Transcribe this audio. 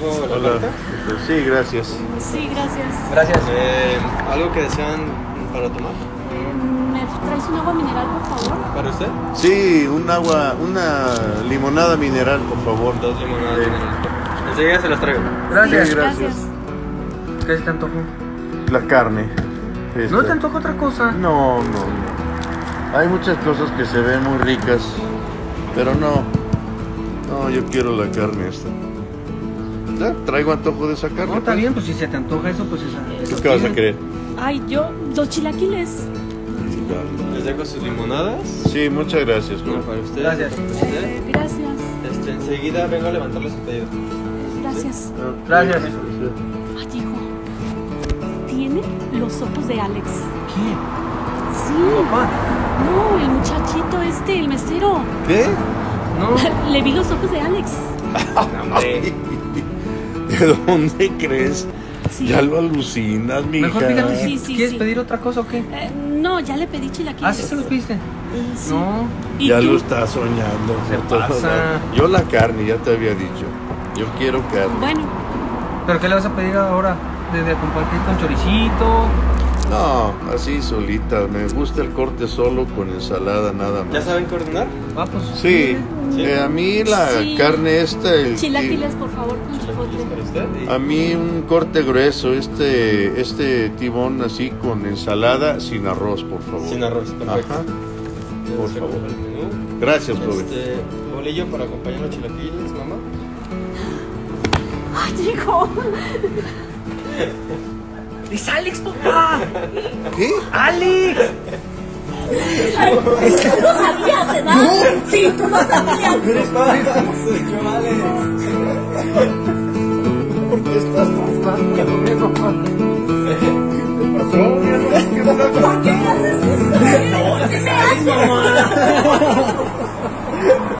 trajo la Hola. carta. Sí, gracias. Sí, gracias. Gracias. ¿Algo que desean para tomar? ¿Me traes un agua mineral, por favor? ¿Para usted? Sí, un agua, una limonada mineral, por favor. 2 limonadas. Enseguida se las traigo. Gracias. Sí, gracias. ¿Qué se te antojó? La carne. Esta. ¿No te antoja otra cosa? No, no, no. Hay muchas cosas que se ven muy ricas, pero no. No, yo quiero la carne esta. ¿Ya? ¿Traigo antojo de esa carne? No, está pues? bien, pues si se te antoja eso, pues esa. ¿Tú qué vas a querer? Ay, yo, los chilaquiles. Les dejo sus limonadas. Sí, muchas gracias. Una ¿no? para usted. Gracias. Para usted. Gracias. Enseguida vengo a levantarles el pedido. Gracias. Gracias. Ay, hijo. Tiene los ojos de Alex. ¿Quién? Sí. Papá. No, el muchachito este, el mesero. ¿Qué? No. Le vi los ojos de Alex. Hombre. ¿De dónde crees? Sí. Ya lo alucinas, mija. Mejor fíjate Sí, si sí, quieres sí. pedir otra cosa o qué. No, ya le pedí chilaquiles. Ah, sí se los pediste. Sí. No. ¿Y Ya tú? lo estás soñando. Se por todos pasa. lados. Yo la carne, ya te había dicho. Yo quiero carne. Bueno, ¿Pero qué le vas a pedir ahora? ¿De compartir con choricito? No, así solita. Me gusta el corte solo con ensalada, nada más. ¿Ya saben coordinar? Ah, pues. Sí, Sí. a mí la Sí. carne esta, chilaquiles, por favor, con Chilaquiles para chipotle. usted. a mí un corte grueso, este tibón así con ensalada sin arroz, por favor. Sin arroz, perfecto. Ajá. Les Por recojo favor. el menú. Gracias, joven. Bolillo para acompañar los chilaquiles, mamá. Ay, hijo. ¡Es Alex, papá! ¿Qué? ¡Alex! Tú no sabías, ¿verdad? Sí, tú no sabías. ¿Por qué estás pasando? ¿Por qué haces esto? ¿Qué me haces?